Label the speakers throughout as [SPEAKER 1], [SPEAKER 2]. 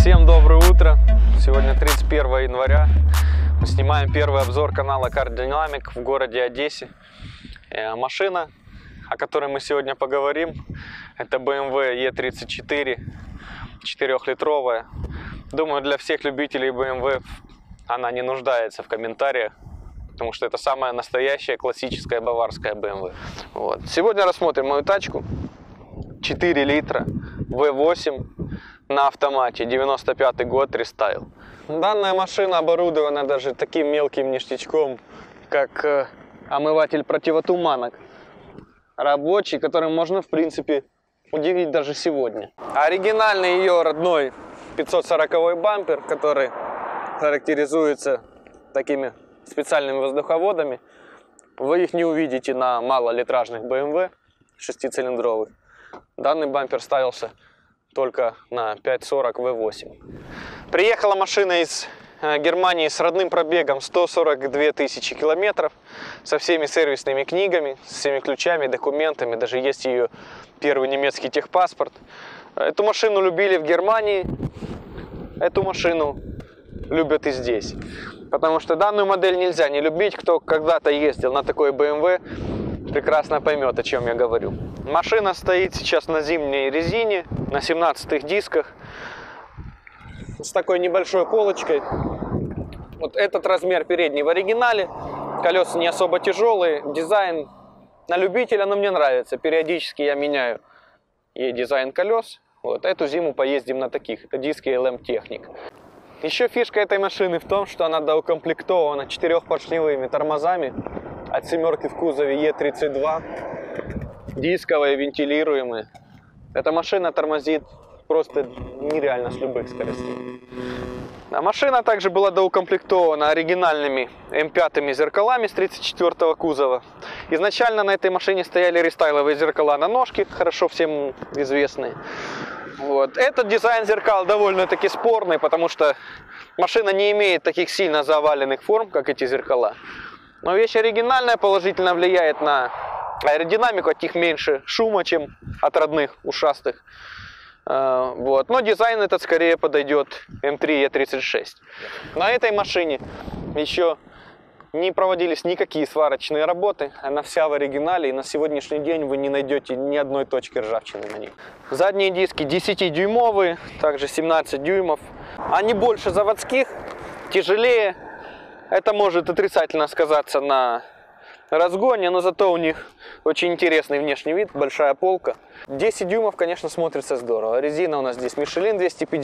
[SPEAKER 1] Всем доброе утро! Сегодня 31 января. Мы снимаем первый обзор канала Car Dynamic в городе Одессе. Машина, о которой мы сегодня поговорим, это BMW E34, 4-литровая. Думаю, для всех любителей BMW она не нуждается в комментариях, потому что это самая настоящая классическая баварская BMW. Вот. Сегодня рассмотрим мою тачку. 4 литра, V8 на автомате, 95 год, рестайл. Данная машина оборудована даже таким мелким ништячком, как омыватель противотуманок. Рабочий, которым можно, в принципе, удивить даже сегодня. Оригинальный ее родной 540-й бампер, который характеризуется такими специальными воздуховодами. Вы их не увидите на малолитражных BMW 6-цилиндровых. Данный бампер ставился только на 540 V8. Приехала машина из Германии с родным пробегом 142 тысячи километров, со всеми сервисными книгами, с всеми ключами, документами, даже есть ее первый немецкий техпаспорт. Эту машину любили в Германии, эту машину любят и здесь. Потому что данную модель нельзя не любить. Кто когда-то ездил на такой BMW, прекрасно поймет, о чем я говорю. Машина стоит сейчас на зимней резине, на 17-х дисках, с такой небольшой полочкой. Вот этот размер передний в оригинале, колеса не особо тяжелые, дизайн на любителя, но мне нравится. Периодически я меняю ей дизайн колес. Вот эту зиму поездим на таких, это диски LM Technic. Еще фишка этой машины в том, что она доукомплектована 4-поршневыми тормозами от семерки в кузове E32. Дисковые, вентилируемые. Эта машина тормозит просто нереально с любых скоростей. А машина также была доукомплектована оригинальными М5 зеркалами с 34-го кузова. Изначально на этой машине стояли рестайловые зеркала на ножке, хорошо всем известные. Вот. Этот дизайн зеркал довольно-таки спорный, потому что машина не имеет таких сильно заваленных форм, как эти зеркала. Но вещь оригинальная, положительно влияет на аэродинамику, от них меньше шума, чем от родных ушастых. Вот. Но дизайн этот скорее подойдет М3 E36. На этой машине еще не проводились никакие сварочные работы. Она вся в оригинале, и на сегодняшний день вы не найдете ни одной точки ржавчины на ней. Задние диски 10-дюймовые, также 17 дюймов. Они больше заводских, тяжелее. Это может отрицательно сказаться на разгоне, но зато у них очень интересный внешний вид, большая полка. 10 дюймов, конечно, смотрится здорово. Резина у нас здесь Michelin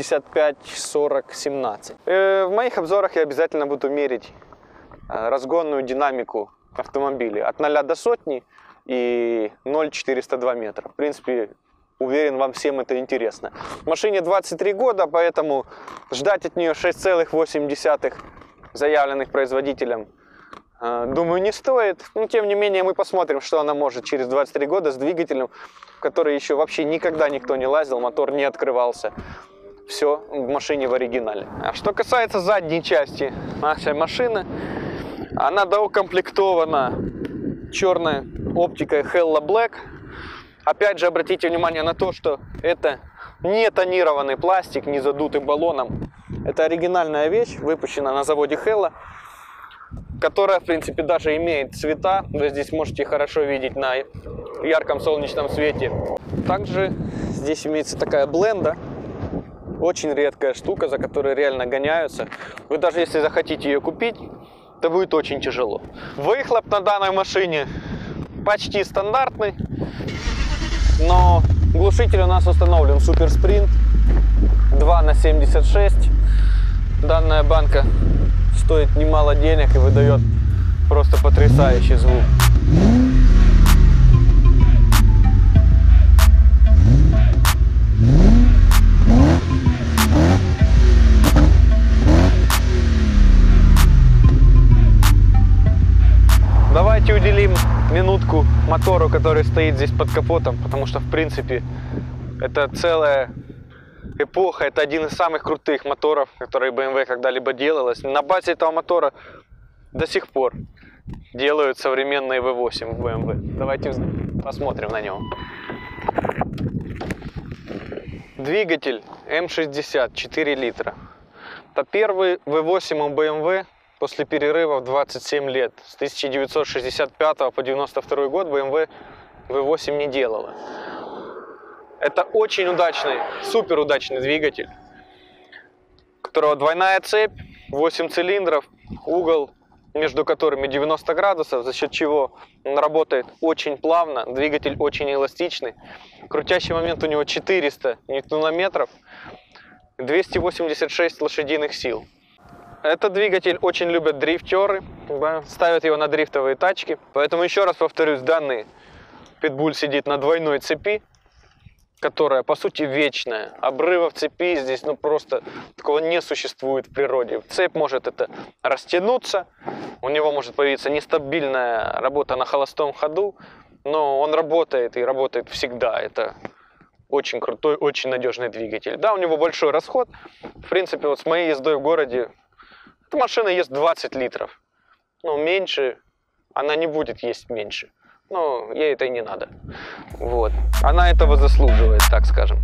[SPEAKER 1] 255/40/17. В моих обзорах я обязательно буду мерить разгонную динамику автомобиля от 0 до сотни и 0,402 метра. В принципе, уверен, вам всем это интересно. Машине 23 года, поэтому ждать от нее 6,8 заявленных производителем, думаю, не стоит. Но, тем не менее, мы посмотрим, что она может через 23 года с двигателем, в который еще вообще никогда никто не лазил, мотор не открывался. Все в машине в оригинале. А что касается задней части нашей машины, она доукомплектована черной оптикой Hella Black. Опять же, обратите внимание на то, что это не тонированный пластик, не задутым баллоном. Это оригинальная вещь, выпущена на заводе Hella, которая, в принципе, даже имеет цвета. Вы здесь можете хорошо видеть на ярком солнечном свете. Также здесь имеется такая бленда. Очень редкая штука, за которой реально гоняются. Вы даже если захотите ее купить, то будет очень тяжело. Выхлоп на данной машине почти стандартный, но глушитель у нас установлен Super Sprint 2х76. Данная банка стоит немало денег и выдает просто потрясающий звук. Давайте уделим минутку мотору, который стоит здесь под капотом, потому что, в принципе, это целая эпоха, это один из самых крутых моторов, которые BMW когда-либо делалось. На базе этого мотора до сих пор делают современные V8 в BMW. Давайте посмотрим на него. Двигатель М60, 4 литра. Это первый V8 у BMW после перерыва в 27 лет. С 1965 по 92 год BMW V8 не делала. Это очень удачный, супер удачный двигатель, у которого двойная цепь, 8 цилиндров, угол между которыми 90 градусов, за счет чего он работает очень плавно, двигатель очень эластичный. Крутящий момент у него 400 ньютонометров, 286 лошадиных сил. Этот двигатель очень любят дрифтеры, ставят его на дрифтовые тачки. Поэтому еще раз повторюсь, данный питбуль сидит на двойной цепи, которая по сути вечная. Обрывов цепи здесь просто такого не существует в природе. Цепь может это растянуться, у него может появиться нестабильная работа на холостом ходу, но он работает и работает всегда. Это очень крутой, очень надежный двигатель. Да, у него большой расход. В принципе, вот с моей ездой в городе эта машина ест 20 литров. Ну, меньше она не будет есть меньше. Но ей это и не надо. Вот. Она этого заслуживает, так скажем.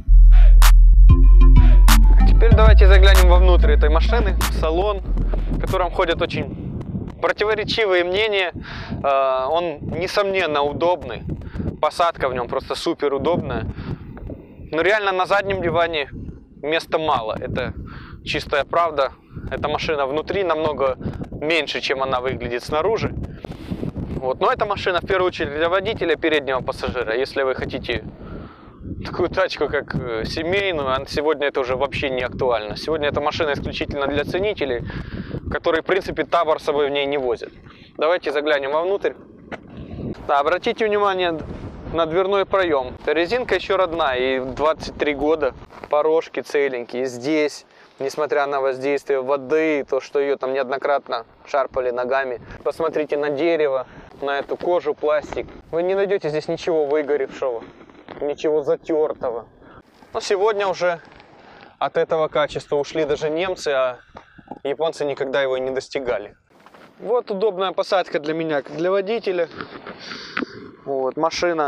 [SPEAKER 1] Теперь давайте заглянем вовнутрь этой машины, в салон, в котором ходят очень противоречивые мнения. Он, несомненно, удобный. Посадка в нем просто супер удобная. Но реально на заднем диване места мало. Это чистая правда. Эта машина внутри намного меньше, чем она выглядит снаружи. Вот. Но эта машина в первую очередь для водителя, переднего пассажира. Если вы хотите такую тачку, как семейную, сегодня это уже вообще не актуально. Сегодня эта машина исключительно для ценителей, которые, в принципе, табор с собой в ней не возят. Давайте заглянем вовнутрь. Да, обратите внимание на дверной проем. Резинка еще родная, ей 23 года. Порожки целенькие. Здесь, несмотря на воздействие воды, то, что ее там неоднократно шарпали ногами. Посмотрите на дерево, на эту кожу, пластик. Вы не найдете здесь ничего выгоревшего, ничего затертого. Но сегодня уже от этого качества ушли даже немцы, а японцы никогда его и не достигали. Вот удобная посадка для меня, как для водителя. Вот, машина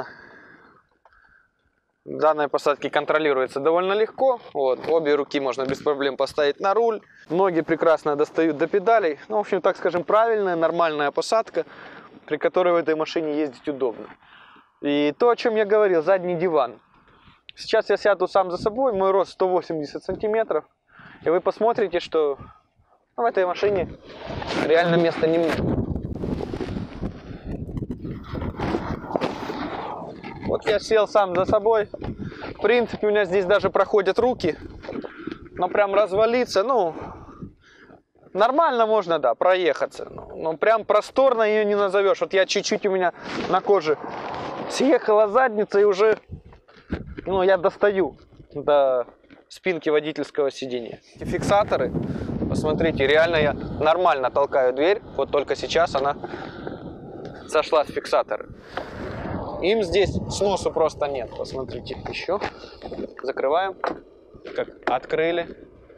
[SPEAKER 1] данной посадки контролируется довольно легко. Вот, обе руки можно без проблем поставить на руль. Ноги прекрасно достают до педалей. Ну, в общем, так скажем, правильная, нормальная посадка, при которой в этой машине ездить удобно. И то, о чем я говорил, задний диван. Сейчас я сяду сам за собой, мой рост 180 сантиметров. И вы посмотрите, что в этой машине реально места немного. Вот я сел сам за собой. В принципе, у меня здесь даже проходят руки. Но прям развалиться, ну, нормально можно, да, проехаться. Но прям просторно ее не назовешь. Вот я чуть-чуть, у меня на коже съехала задница, и уже, ну, я достаю до спинки водительского сидения. И фиксаторы, посмотрите, реально я нормально толкаю дверь. Вот только сейчас она сошла с фиксатора. Им здесь сносу просто нет. Посмотрите, еще. Закрываем. Как открыли,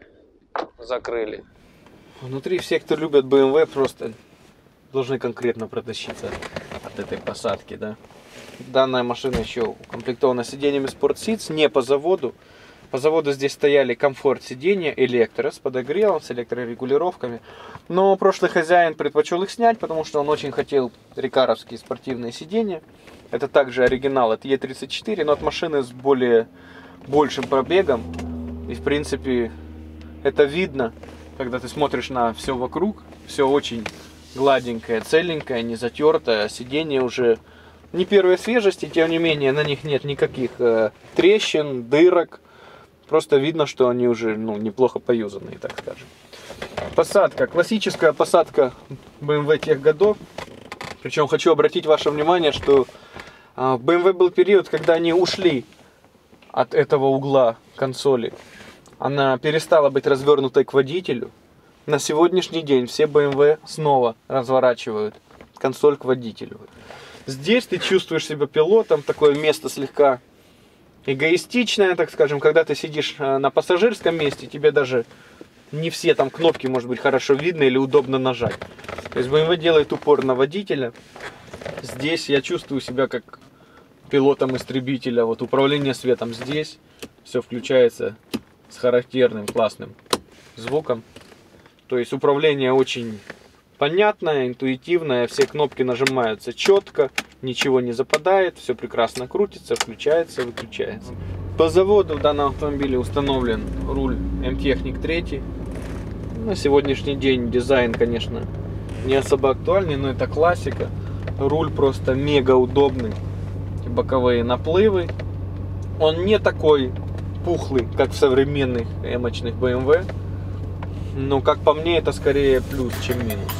[SPEAKER 1] закрыли. Внутри все, кто любят BMW, просто должны конкретно протащиться от этой посадки, да. Данная машина еще укомплектована сиденьями Sport Seats, не по заводу. По заводу здесь стояли комфорт сиденья, электро с подогревом, с электрорегулировками. Но прошлый хозяин предпочел их снять, потому что он очень хотел рикаровские спортивные сиденья. Это также оригинал от Е34, но от машины с большим пробегом. И в принципе это видно, когда ты смотришь на все вокруг. Все очень гладенькое, целенькое, не затертое. Сиденье уже не первой свежести, тем не менее на них нет никаких трещин, дырок. Просто видно, что они уже, ну, неплохо поюзанные, так скажем. Посадка. Классическая посадка BMW тех годов. Причем хочу обратить ваше внимание, что в BMW был период, когда они ушли от этого угла консоли. Она перестала быть развернутой к водителю. На сегодняшний день все BMW снова разворачивают консоль к водителю. Здесь ты чувствуешь себя пилотом, такое место слегка эгоистичное, так скажем, когда ты сидишь на пассажирском месте, тебе даже не все там кнопки, может быть, хорошо видно или удобно нажать. То есть BMW делает упор на водителя. Здесь я чувствую себя как пилотом истребителя. Вот управление светом здесь. Все включается с характерным классным звуком. То есть управление очень понятное, интуитивное. Все кнопки нажимаются четко, ничего не западает, все прекрасно крутится, включается, выключается. По заводу в данном автомобиле установлен руль M-Technic 3. На сегодняшний день дизайн, конечно, не особо актуальный, но это классика. Руль просто мега удобный. Боковые наплывы. Он не такой пухлый, как в современных эмочных BMW. Но, как по мне, это скорее плюс, чем минус.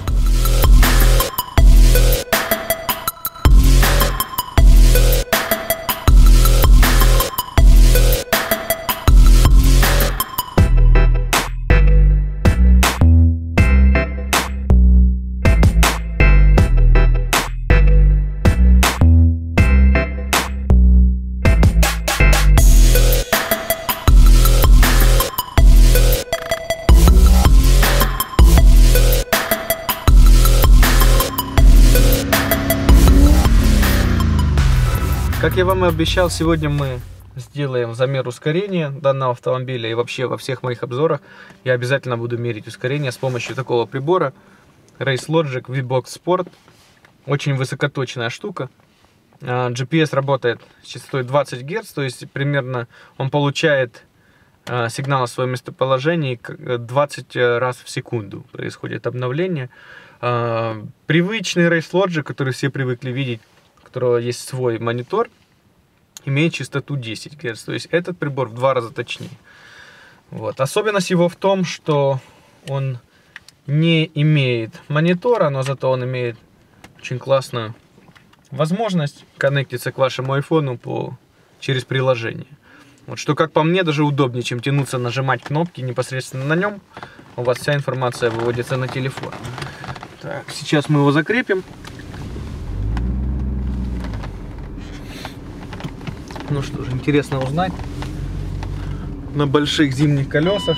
[SPEAKER 1] Как я вам и обещал, сегодня мы сделаем замер ускорения данного автомобиля. И вообще во всех моих обзорах я обязательно буду мерить ускорение с помощью такого прибора Race Logic VBox Sport. Очень высокоточная штука. GPS работает с частотой 20 Гц, то есть примерно он получает сигнал о своем местоположении 20 раз в секунду. Происходит обновление. Привычный Race Logic, который все привыкли видеть, у которого есть свой монитор, имеет частоту 10 Гц. То есть этот прибор в 2 раза точнее. Вот. Особенность его в том, что он не имеет монитора, но зато он имеет очень классную возможность коннектиться к вашему айфону через приложение. Вот, что, как по мне, даже удобнее, чем тянуться, нажимать кнопки непосредственно на нем. У вас вся информация выводится на телефон. Так, сейчас мы его закрепим. Ну что же, интересно узнать на больших зимних колесах,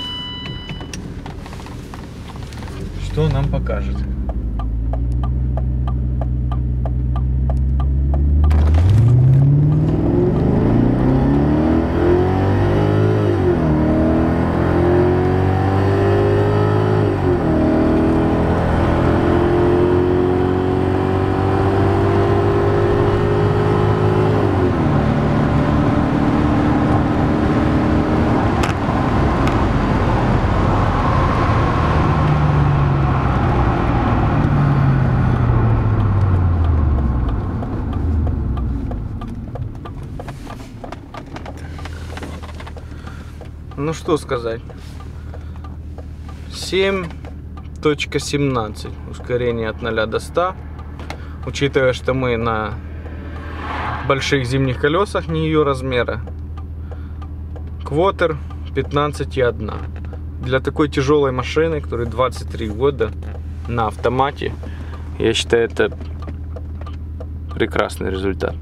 [SPEAKER 1] что нам покажет. Ну что сказать, 7.17 ускорение от 0 до 100, учитывая, что мы на больших зимних колесах не ее размера. Квотер 15,1. Для такой тяжелой машины, которой 23 года, на автомате, я считаю, это прекрасный результат.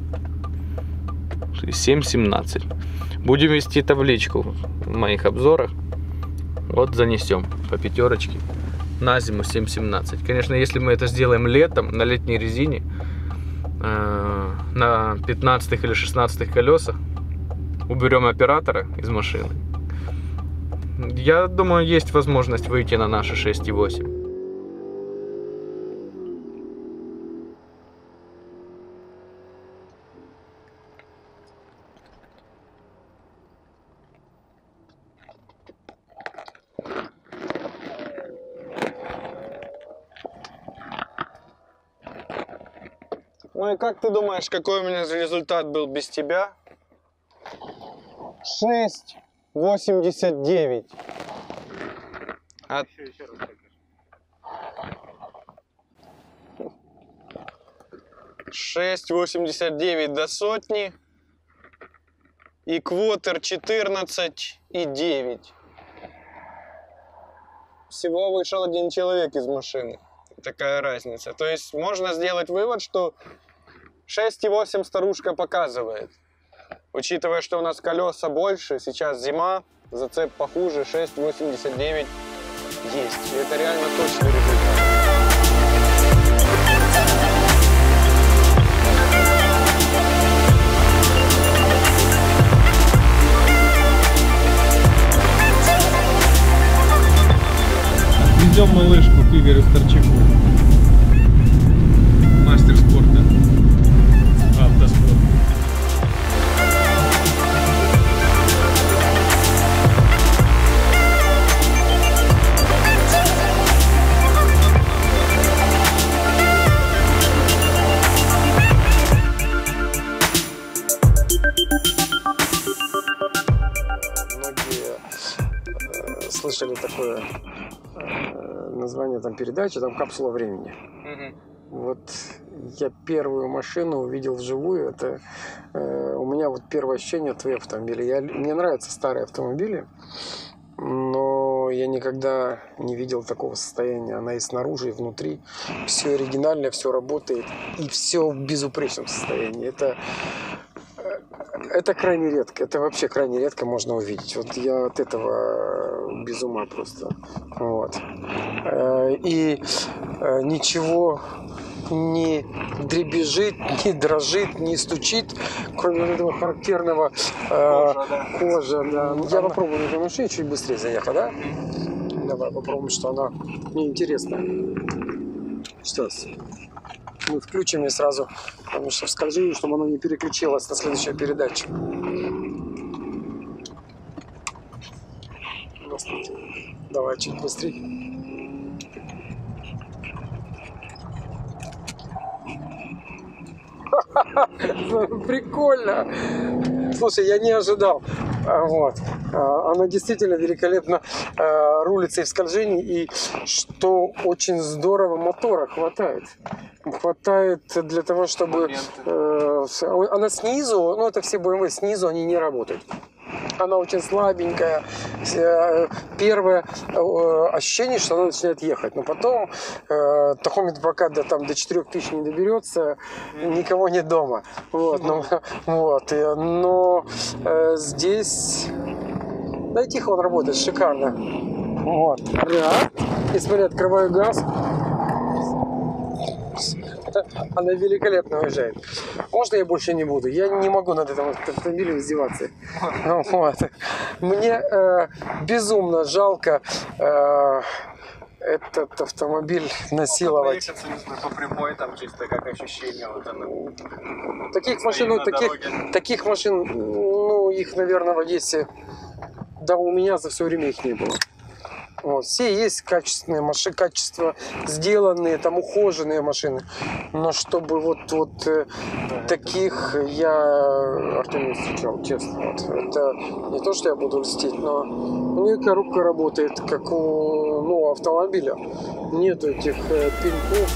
[SPEAKER 1] 7.17. Будем вести табличку в моих обзорах. Вот занесем по пятерочке. На зиму 7.17. Конечно, если мы это сделаем летом, на летней резине, на 15 или 16 колесах, уберем оператора из машины, я думаю, есть возможность выйти на наши 6.8.
[SPEAKER 2] Ну и как ты думаешь, какой у меня результат был без тебя? 6.89. 6.89 до сотни. И квотер 14,9. Всего вышел один человек из машины. Такая разница. То есть можно сделать вывод, что 6.8 старушка показывает. Учитывая, что у нас колеса больше, сейчас зима, зацеп похуже, 6.89 есть. И это реально точный результат. Везем малышку к Игорю Старчаку. Мастер спорта. Автоспорт.
[SPEAKER 3] Слышали такое название там передачи, там «Капсула времени». Вот я первую машину увидел вживую. Это у меня вот первое ощущение от твоего автомобиля. Мне нравятся старые автомобили, но я никогда не видел такого состояния. Она и снаружи, и внутри. Все оригинально, все работает. И все в безупречном состоянии. Это крайне редко. Это вообще крайне редко можно увидеть. Вот я от этого без ума просто. Вот. И ничего не дребезжит, не дрожит, не стучит, кроме этого характерного кожа. Да. Я попробую на этой машине чуть быстрее заехать, да? Давай попробуем, что она мне интересна. Сейчас. Мы включим ее сразу, потому что в скольжении, чтобы она не переключилась на следующую передачу. Давай чуть быстрее. Прикольно! Слушай, я не ожидал. Вот. Она действительно великолепно рулится и в скольжении, и что очень здорово, мотора хватает. Хватает для того, чтобы... она снизу, ну это все BMW снизу, они не работают. Она очень слабенькая. Первое ощущение, что она начинает ехать. Но потом, тахометр пока до 4000 не доберется, никого нет дома. Вот, но здесь... Да и тихо он работает, шикарно. Вот. Да. И смотри, открываю газ. Она великолепно уезжает. Можно я больше не буду? Я не могу над этим автомобилем издеваться. Вот. Мне безумно жалко этот автомобиль насиловать.
[SPEAKER 2] По прямой, там чисто как ощущение. Вот
[SPEAKER 3] таких машин, ну, их, наверное, в Одессе, да, у меня за все время их не было. Вот. Все есть качественные машины, качество сделанные, там ухоженные машины. Но чтобы вот таких я, Артем, не встречал, честно. Вот. Это не то, что я буду льстить, но у нее коробка работает, как у автомобиля. Нету этих пинков.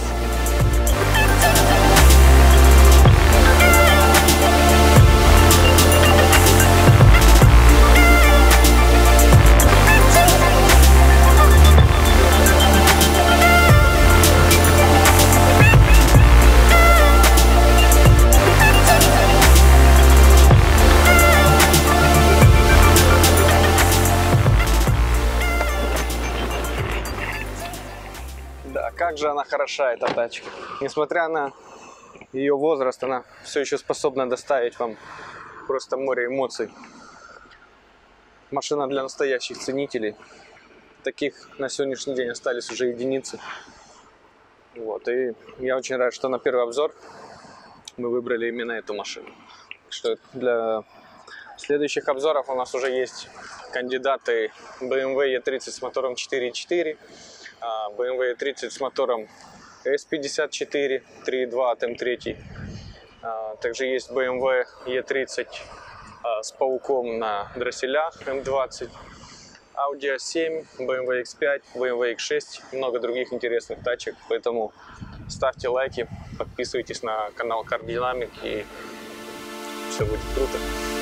[SPEAKER 1] Как же она хороша, эта тачка. Несмотря на ее возраст, она все еще способна доставить вам просто море эмоций. Машина для настоящих ценителей. Таких на сегодняшний день остались уже единицы. Вот. И я очень рад, что на первый обзор мы выбрали именно эту машину. Что для следующих обзоров у нас уже есть кандидаты BMW E30 с мотором 4.4, BMW E30 с мотором S54 3.2 от M3. Также есть BMW E30 с пауком на дросселях M20, Audi A7, BMW X5, BMW X6 и много других интересных тачек. Поэтому ставьте лайки, подписывайтесь на канал Car Dynamic, и все будет круто.